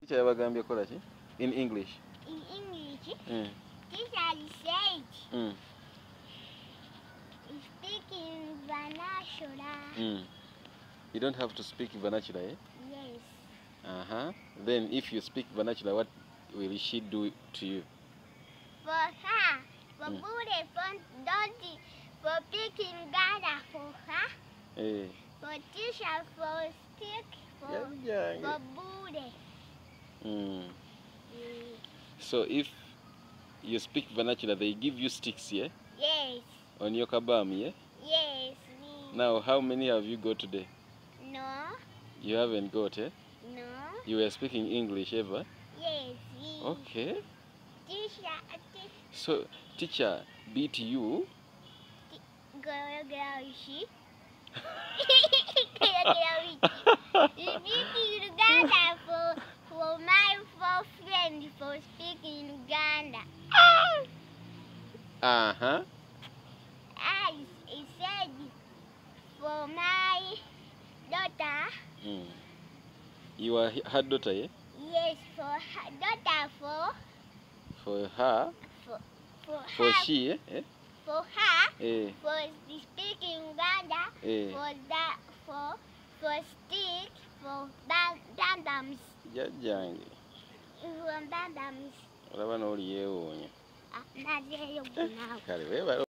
Teacher yabagambye kola ki? In English. In English, teacher said, speak in vernacular. You don't have to speak vernacular, eh? Yes. Then if you speak vernacular, what will she do to you? For her, for Bude, for speaking Ghana for her. For teacher, for stick, for Bude. So if you speak vernacular, they give you sticks, yeah? Yes. On your kabam, yeah? Yes. Now, how many have you got today? No. You haven't got, eh? No. You were speaking English ever? Yes. Okay. Teacher. So, teacher beat you? She. You beat Uganda for my friend for speaking Uganda. He said for my daughter. You are her daughter, yeah? Yes, for her daughter, for her. For she, eh? For her, for speaking Uganda, for stick, for dandams. Jajjange. For dandams. Olaba n'oli yeewuunya. Nazeeyo gwe naawe. Kale weebale.